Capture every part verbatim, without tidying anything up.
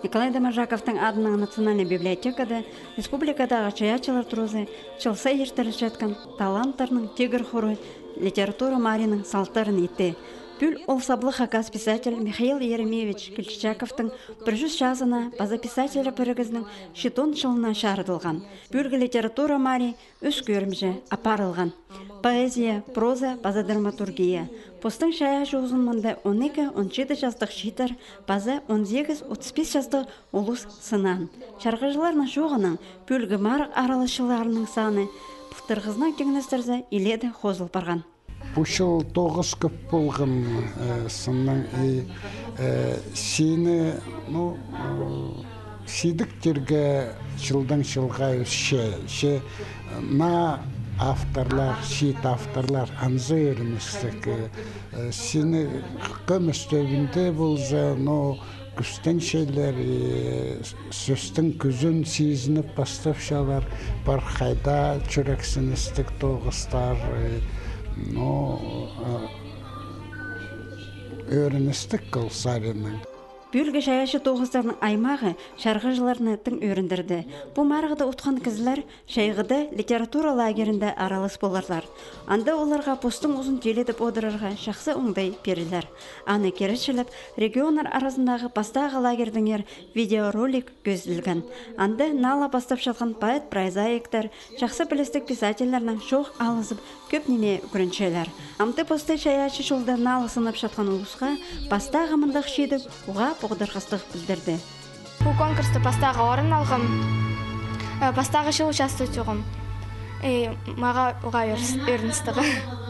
Николай Домажаковтың адының национальный библиотекада республикадағы чаячылар турузы чылса ештіріш жатқан таланттарының тегір хоры литература Мариның салтарын етті. Пүл ол саблы хакас писатель Михаил Еремеевич Кельчаковтың бір жүз жазына база писателі бірігізінің шетон шылына шарыдылған. Пүлгі литература Мари үш көрімжі апарылған. Поэзия, проза, база драматургия. Постың шая жоғызын мұнда он екі он жеті жаздық шитар, база он сегіз отыз бес жаздық олыс сынан. Шарғыжыларының жоғының пүлгі марық аралышыларының саны бұқтырғызынан кеңінестерді иледі қозыл барған. Бұшыл тоғыз көп болған сынның сені сидіктерге жылдан жылға өсше на авторлар, шет авторлар анзы өрімістік сені көмістөбінде болжа, но күстен шейлер сөстің күзін сезініп бастапшалар бар қайда жүрексіністік тоғыстар но өріністік қылсарының. Бүлгі шаяшы тоғыздардың аймағы шарғыжыларыны тың өріндірді. Бұл марғыда ұтқан кізлер шайғыда литература лагерінде аралыс боларлар. Анда оларға постың ұзын теледіп одырарға шақсы оңдай перілер. Аны керішіліп, регионар арасындағы бастағы лагердің ер видеоролик көзілген. Анда нала бастап шалған поэт прозаиктар, шақсы білістік писательлерінің шоқ алысып көп неме көріншелер. Амты посты шаяшы жолда налы сынып шатқан ұлысқа бастағы мындақ шедіп ұға бұғдырғыстық білдірді. Бұл конкурсты бастағы орын алғым, бастағы жыл участвовать оғым. Маға ұға өріністігі.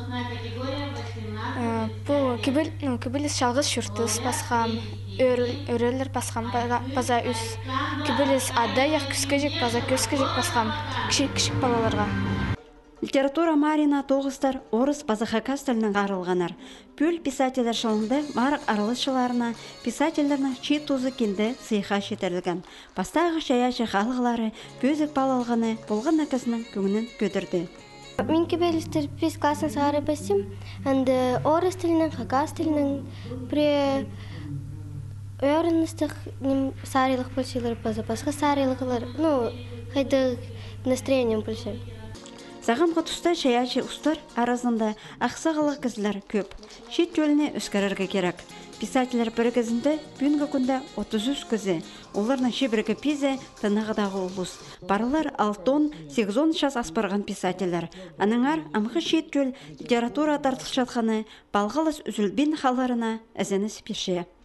Бұл кебіліс шалғыз шүртіс басқам, өрелер басқам, база үс. Кебіліс ада яқ күскежек, база көскежек басқам, кішік балаларға. Литература Марина тоғыздар орыс базахакас тілінің арылғанар. Пүл писателер шылыңды марық арылышыларына писательдерінің шет тузы келді сыйға шетерліген. Бастағы шаяшы қалғылары көзік балалғаны болған әкісінің көңінін көдірді. Мен кебелістер бес классын сағары басым, әнді орыс тілінің, хакас тілінің пре өріністік сарылық пөлшелер база, басқа сарылықлар, ну, қайды настроением пөлшел. Сағымға тұста шаячы ұстар арасында ақсағылық кізлер көп. Шет төліне өскерерге керек. Писателер бір кезінде бүгінгі күнде отыз үш көзі. Оларның шебіргі пизе тынығыдағы ұлыс. Барылар алты он сегіз он жас аспарған писателер. Аныңар амғы шет төл литература тартылшатқаны балғалыс үзілбен қаларына әзіні спеше.